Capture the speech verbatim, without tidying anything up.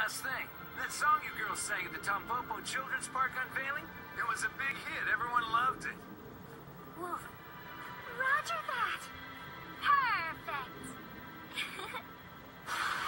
last thing. That song you girls sang at the Tampopo Children's Park unveiling? It was a big hit. Everyone loved it. Wolf, roger that. Perfect.